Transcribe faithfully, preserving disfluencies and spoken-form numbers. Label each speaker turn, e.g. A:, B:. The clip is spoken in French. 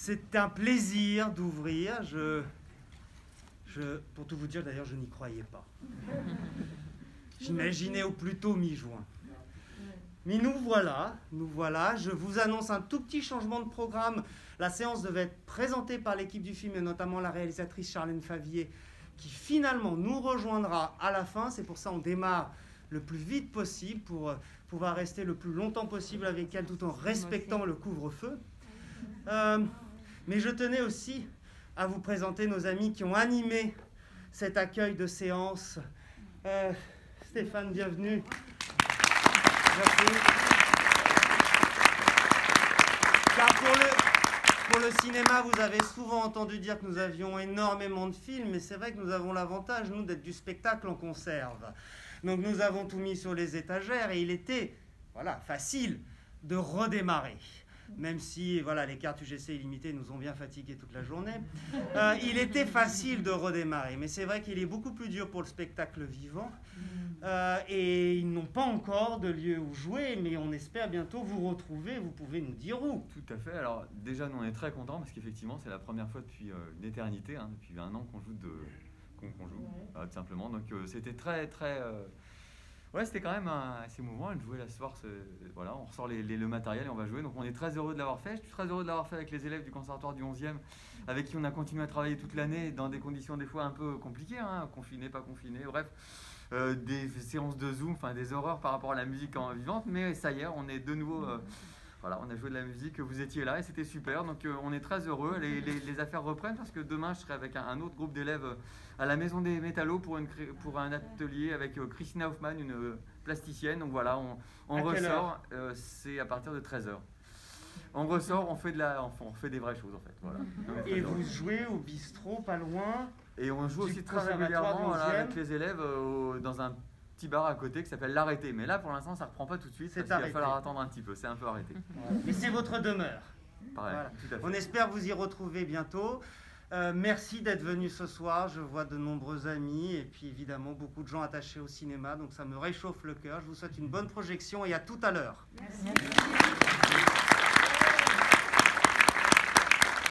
A: C'est un plaisir d'ouvrir. Je, je, pour tout vous dire, d'ailleurs, je n'y croyais pas. J'imaginais au plus tôt mi-juin. Mais nous voilà, nous voilà. Je vous annonce un tout petit changement de programme. La séance devait être présentée par l'équipe du film, et notamment la réalisatrice Charlène Favier, qui finalement nous rejoindra à la fin. C'est pour ça qu'on démarre le plus vite possible pour pouvoir rester le plus longtemps possible avec elle tout en respectant le couvre-feu. Euh, mais je tenais aussi à vous présenter nos amis qui ont animé cet accueil de séance. Euh, Stéphane, bienvenue. Merci. Car pour le, pour le cinéma, vous avez souvent entendu dire que nous avions énormément de films, mais c'est vrai que nous avons l'avantage, nous, d'être du spectacle en conserve. Donc nous avons tout mis sur les étagères et il était voilà, facile de redémarrer. Même si voilà, les cartes U G C illimitées nous ont bien fatigués toute la journée, euh, il était facile de redémarrer. Mais c'est vrai qu'il est beaucoup plus dur pour le spectacle vivant. Euh, et ils n'ont pas encore de lieu où jouer, mais on espère bientôt vous retrouver. Vous pouvez nous dire où?
B: Tout à fait. Alors déjà, nous on est très contents parce qu'effectivement c'est la première fois depuis euh, une éternité, hein, depuis un an qu'on joue, de, qu'on, qu'on joue euh, tout simplement. Donc euh, c'était très très... Euh, ouais, c'était quand même un, assez mouvant de jouer là ce soir. Voilà, on ressort les, les, le matériel et on va jouer. Donc on est très heureux de l'avoir fait. Je suis très heureux de l'avoir fait avec les élèves du conservatoire du onzième, avec qui on a continué à travailler toute l'année dans des conditions des fois un peu compliquées, hein, confinés, pas confinés, bref. Euh, des séances de Zoom, enfin des horreurs par rapport à la musique en vivante, mais ça y est, on est de nouveau, euh, voilà, on a joué de la musique, vous étiez là et c'était super, donc euh, on est très heureux. Les, les, les affaires reprennent parce que demain je serai avec un, un autre groupe d'élèves à la Maison des Métallos pour, une, pour un atelier avec euh, Christina Hoffman, une euh, plasticienne. Donc voilà, on, on ressort, euh, c'est à partir de treize heures. On ressort, on fait, de la, on fait des vraies choses en fait. Voilà.
A: Et vous jouez au bistrot, pas loin.
B: Et on joue aussi très régulièrement voilà, avec les élèves euh, dans un petit bar à côté qui s'appelle l'Arrêté. Mais là, pour l'instant, ça ne reprend pas tout de suite parce qu'il va falloir attendre un petit peu. C'est un peu arrêté.
A: Mais c'est votre demeure.
B: Pareil,
A: voilà.
B: Tout à fait.
A: On espère vous y retrouver bientôt. Euh, merci d'être venu ce soir. Je vois de nombreux amis et puis évidemment beaucoup de gens attachés au cinéma. Donc ça me réchauffe le cœur. Je vous souhaite une bonne projection et à tout à l'heure.
C: Merci.